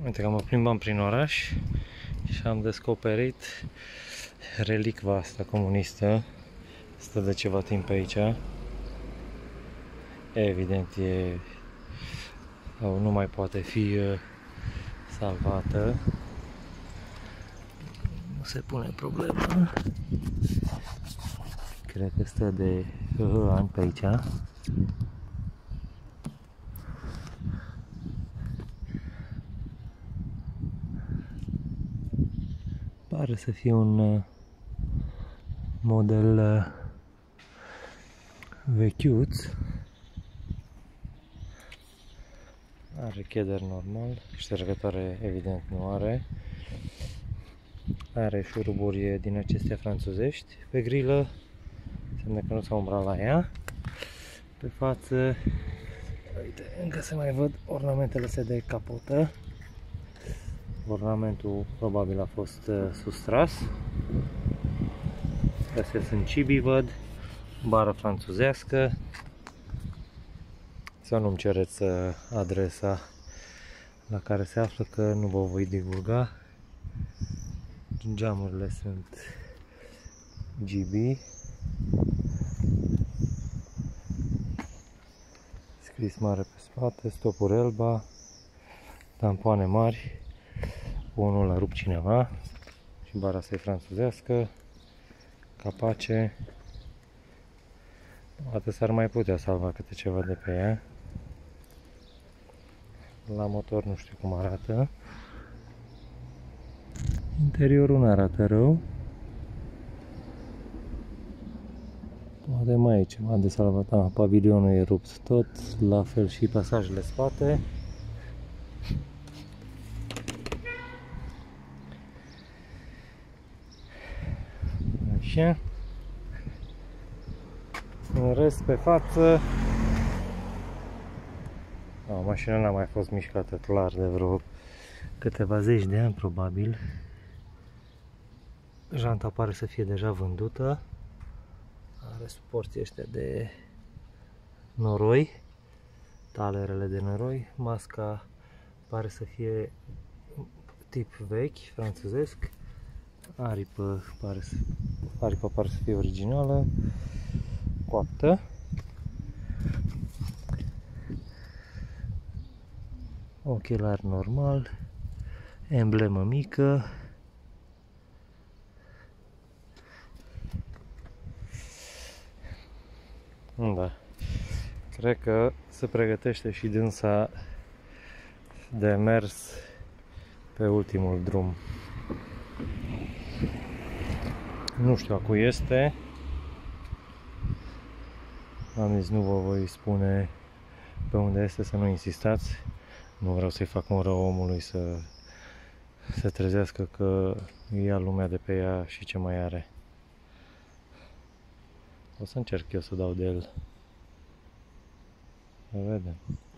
Uite că mă plimbam prin oraș și am descoperit relicva asta comunistă. Stă de ceva timp pe aici. Evident nu mai poate fi salvată. Nu se pune problema. Cred că stă de ani pe aici. Pare să fie un model vechiuț. Are cheder normal, ștergătoare evident nu are. Are șuruburi din acestea franțuzești pe grilă, înseamnă că nu s-a umbrat la ea. Pe față, uite, încă se mai văd ornamentele astea de capotă. Ornamentul probabil a fost sustras. Astea sunt cibii, văd. Bară franțuzească. Să nu-mi cereți adresa la care se află, că nu vă voi divulga. Geamurile sunt GB. Scris mare pe spate, stopuri Elba, tampoane mari, unul l-a rupt cineva și bara asta e franțuzească, capace. Poate s-ar mai putea salva câte ceva de pe ea. La motor nu știu cum arată. Interiorul nu arată rău. Poate mai e ceva de salvat. Pavilionul e rupt tot, la fel și pasajele spate. Așa. În rest, pe față, mașina n-a mai fost mișcată clar de vreo câteva zeci de ani probabil. Janta pare să fie deja vândută. Are suporții ăștia de noroi, talerele de noroi. Masca pare să fie tip vechi, franțuzesc. Aripa pare să fie originală, coaptă. Ochelar normal, emblemă mică. Da. Cred că se pregătește și dânsa de mers pe ultimul drum. Nu știu a cui este. Am zis, nu vă voi spune pe unde este, să nu insistați. Nu vreau să-i fac un rău omului să se trezească că ia lumea de pe ea și ce mai are. O să încerc eu să dau de el. Să vedem.